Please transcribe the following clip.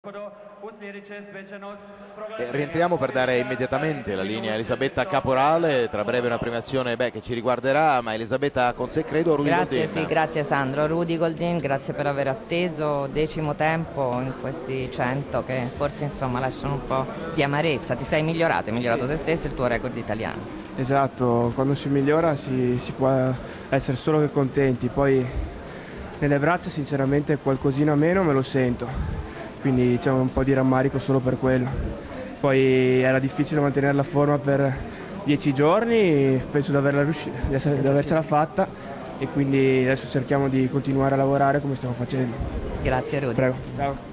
Rientriamo per dare immediatamente la linea a Elisabetta Caporale, tra breve una premiazione che ci riguarderà, ma Elisabetta ha con sé credo Rudy Grazie, Goldin. sì, grazie Sandro. Rudy Goldin, grazie per aver atteso, 10° tempo in questi 100 che forse insomma lasciano un po' di amarezza. Ti sei migliorato, hai migliorato te stesso e il tuo record italiano. Esatto, quando si migliora si può essere solo che contenti, poi nelle braccia sinceramente qualcosina meno me lo sento. Quindi c'è un po' di rammarico solo per quello. Poi era difficile mantenere la forma per 10 giorni, penso di avercela fatta e quindi adesso cerchiamo di continuare a lavorare come stiamo facendo. Grazie Rudy. Prego, ciao.